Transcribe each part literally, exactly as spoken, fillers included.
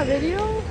that video?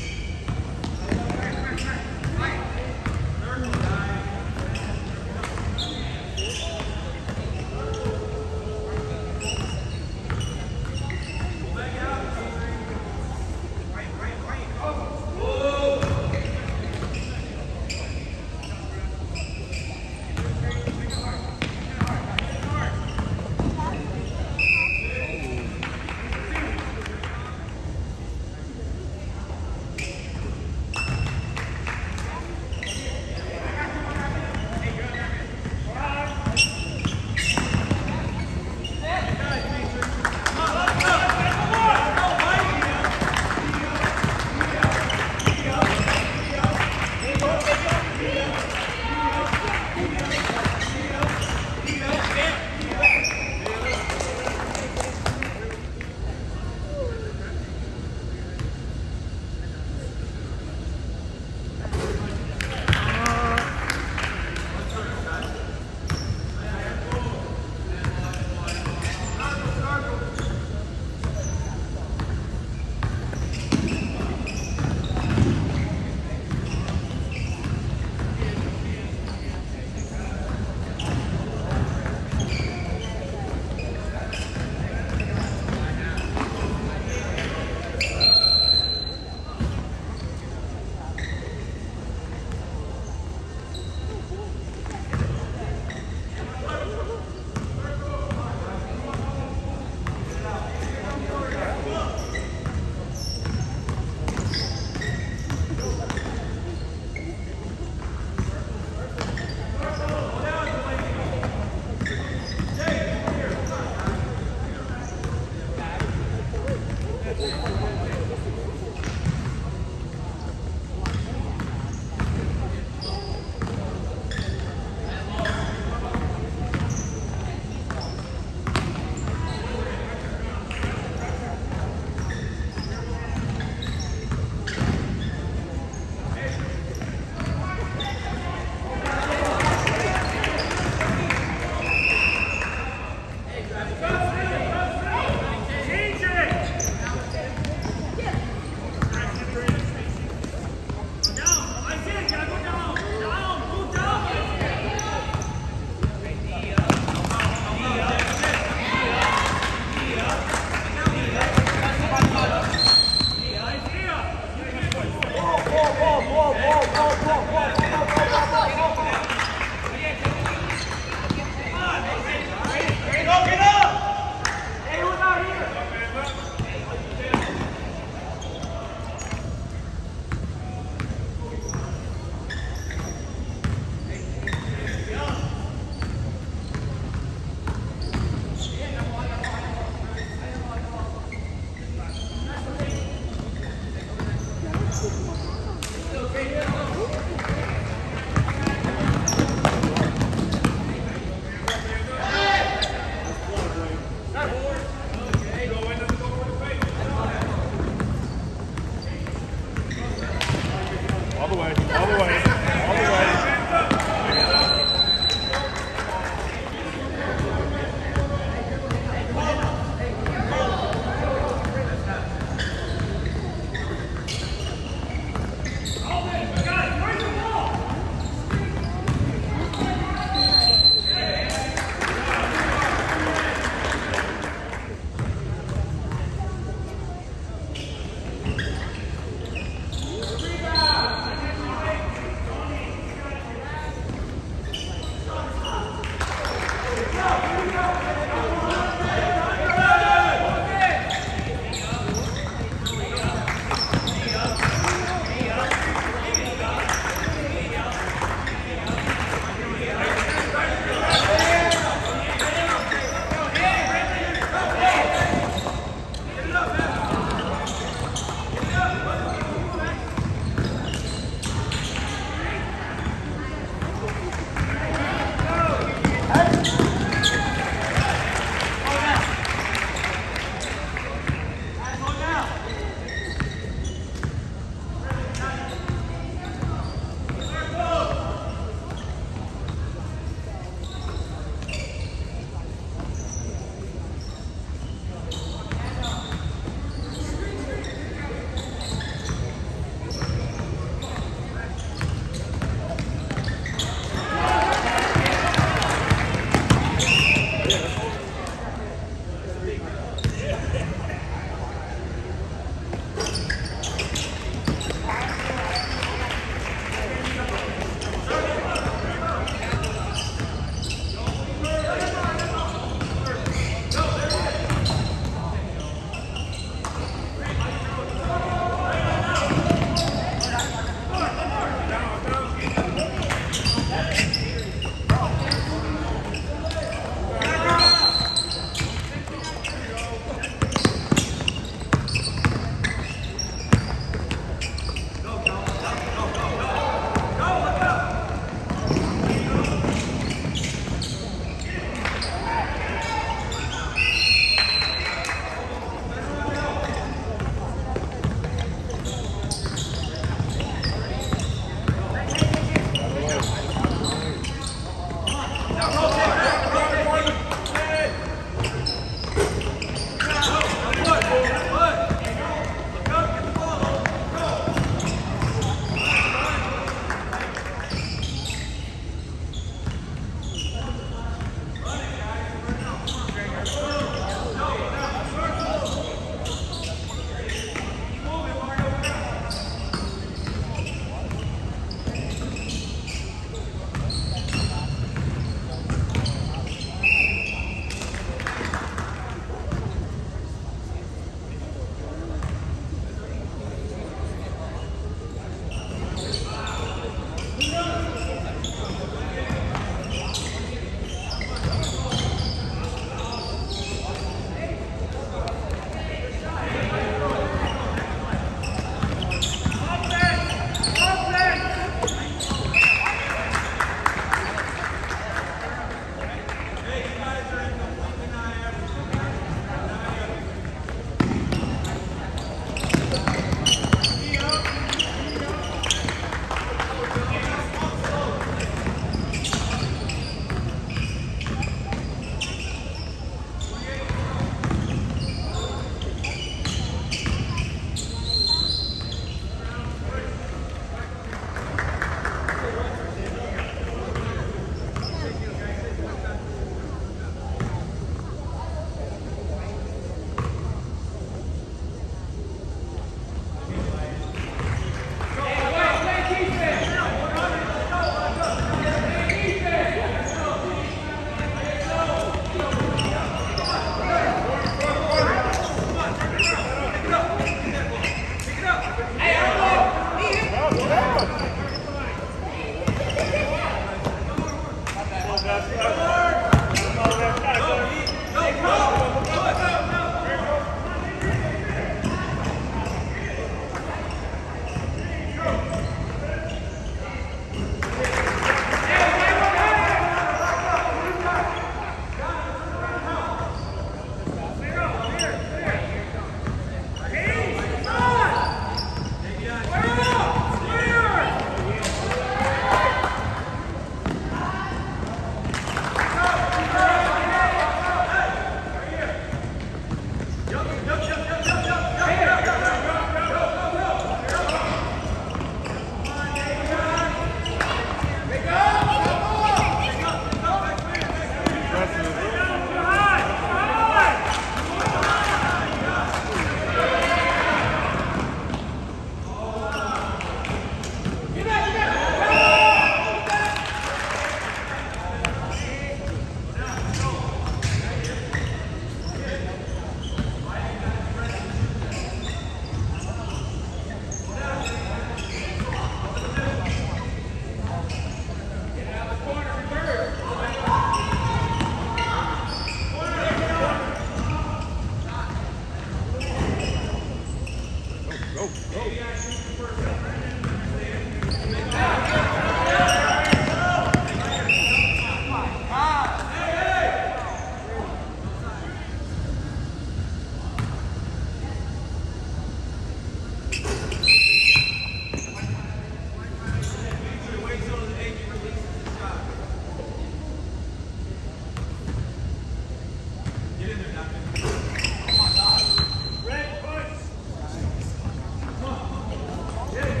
Yeah.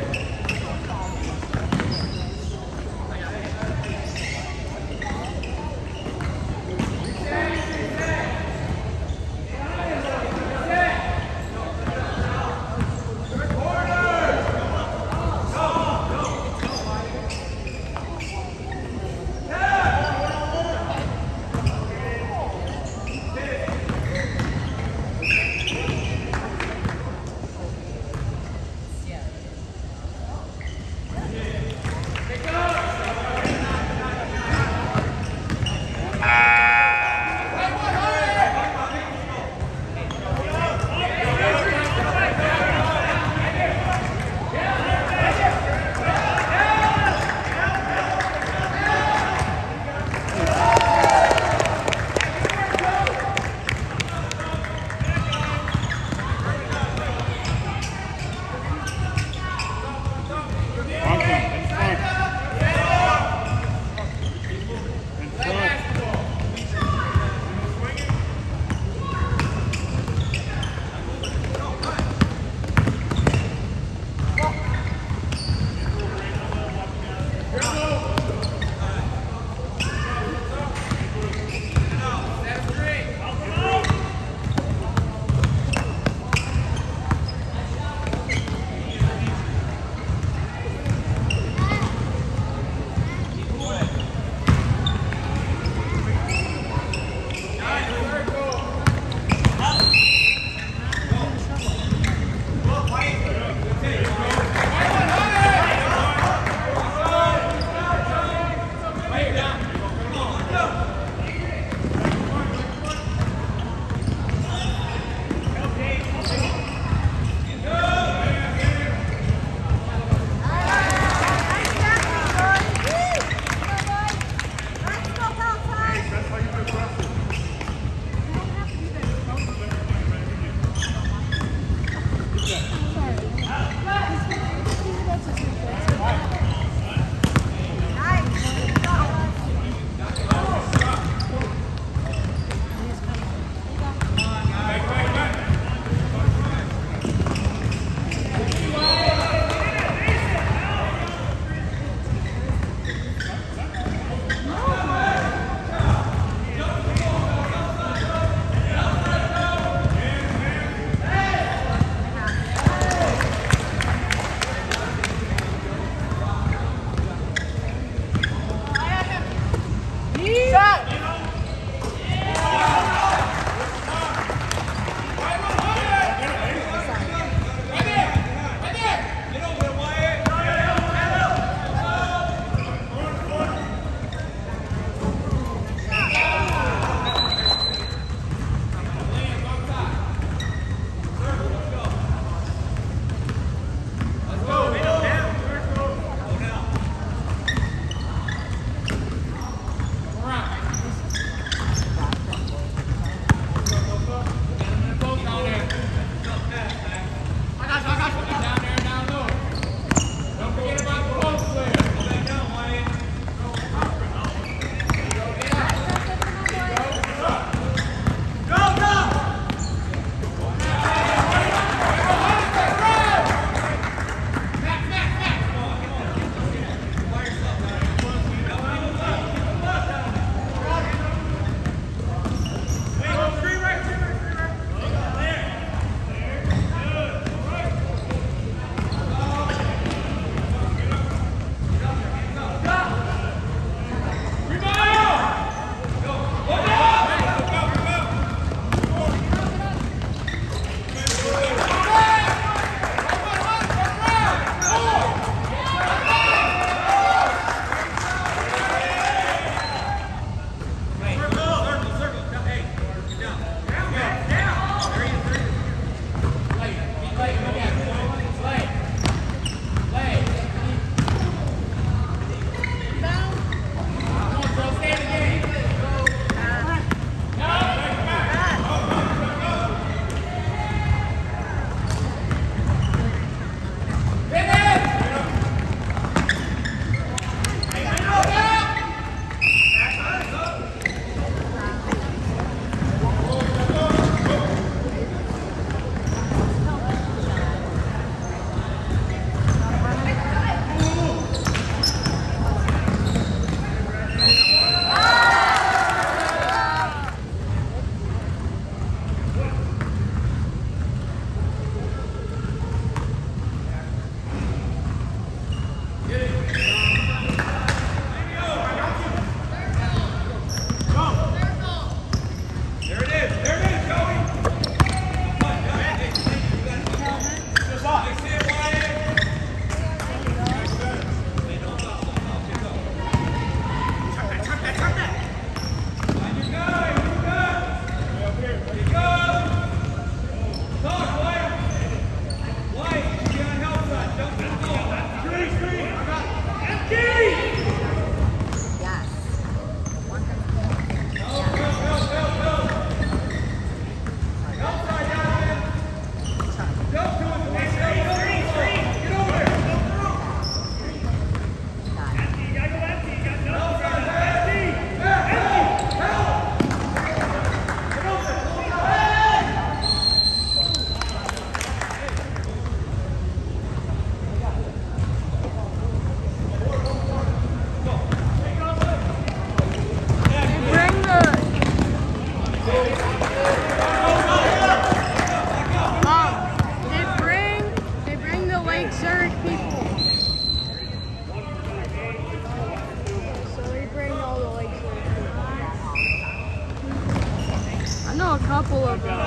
A couple of them.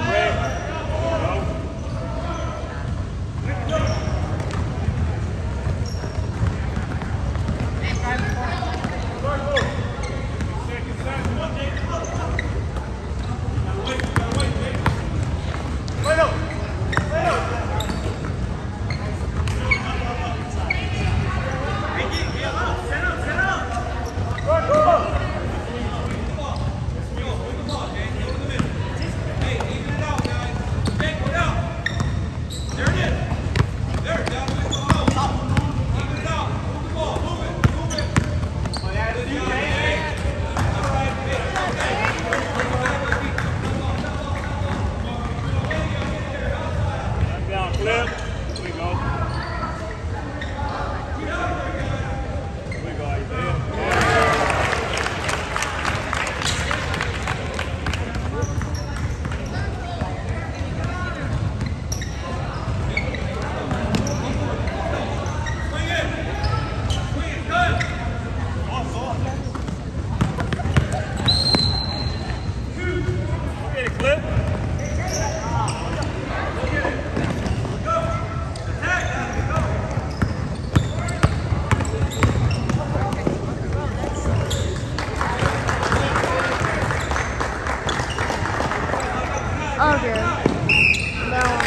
Okay. That one.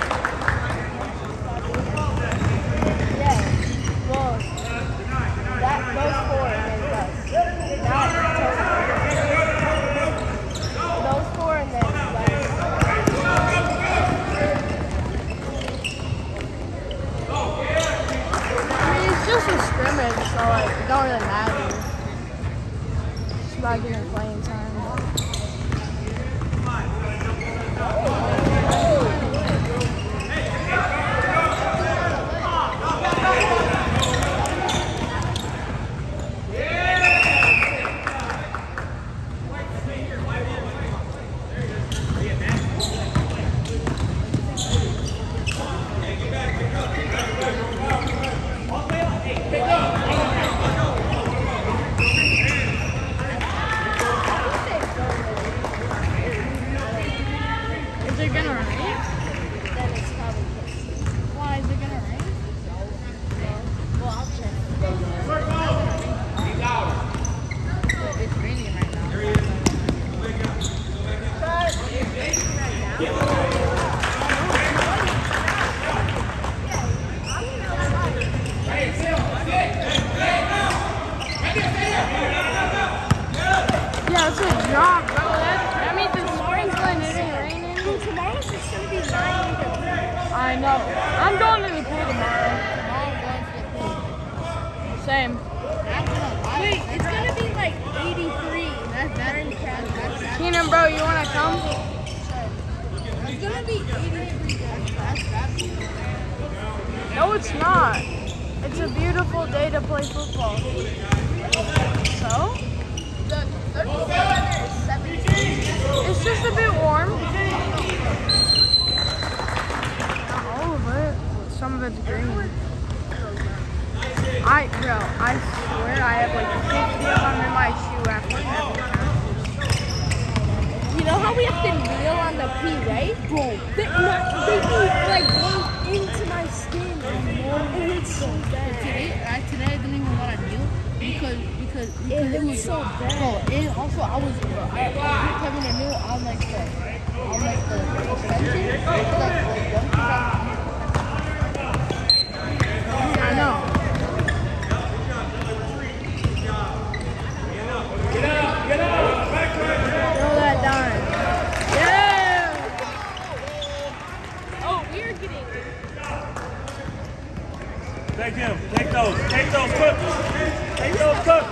Yeah. Well, that those four and then us. Not those four and then us. I mean, it's just a scrimmage, so like it don't really matter. It's about getting playing time. Is it gonna rain? Then it's probably Why is it gonna rain? well, I'll check. It's raining right now. Yeah, it's a drop, bro. That, that means the sprinkling isn't raining. Well, tomorrow's just gonna be ninety degrees. I know. I'm going to the pool tomorrow. Tomorrow I'm going to the pool. Same. Wait, it's gonna be like eighty-three. That's better than Canada. That's Keenan, bro, you wanna come? It's gonna be eighty-three. That's bad. No, it's not. It's a beautiful day to play football. So? The thirty-seven is seventeen. It's just a bit warm. Not all of it. Some of it's green. I, bro, I swear I have like fifty of them in my shoe after every time. You know how we have to kneel on the pee, right? Bro, they, no, they be like going into my skin. And it's so bad. Today, I, today I didn't even want to kneel because because because It was so bad. Bro, and also I was I, I was having a kneel on like the on like the extension, like like one percent. I know. Throw that dime. Yeah! Oh, we are getting Take him. Take those. Take those cooks. Take those cooks.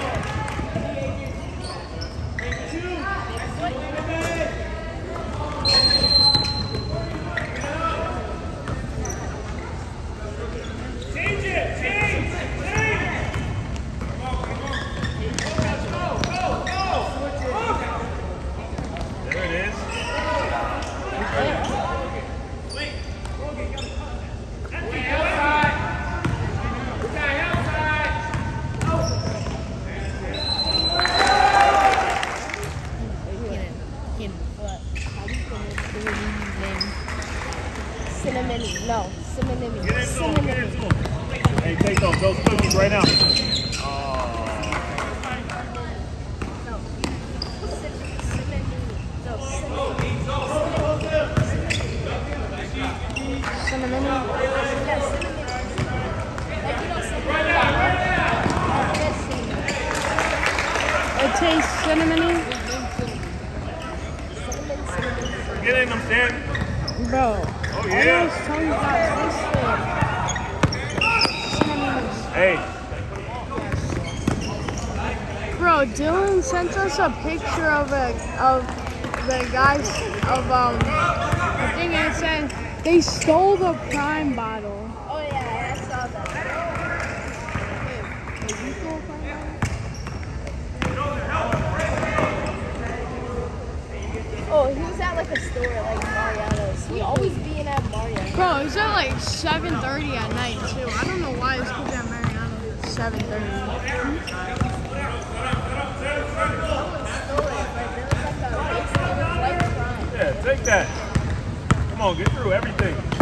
Change it. Change. Change. Come on. Come on. Go. Go. Go. There it is. Cinnamon, no, cinnamon, Get into them, get cinnamon. into them. Hey, take those, those cookies right now. Oh. No, cinnamon, no, cinnamon. Cinnamon. Yeah, cinnamon. Like, you know, cinnamon. It tastes cinnamony. Cinnamon, cinnamon. Get in them, Stan. Bro. Oh, All yeah. those tongues got twisted. Hey. Bro, Dylan sent us a picture of a of the guys of um the thing, and it said they stole the Prime bottle. Oh, yeah, I saw that. Did you stole a Prime bottle? Oh, he was at like a store like Mariano's. He always being at Mariano's. Bro, it was at like seven thirty at night too. I don't know why it's called at Mariano's at seven thirty. Someone stole it, but there was like a big stealer flight crime. Yeah, take that. Come on, get through everything.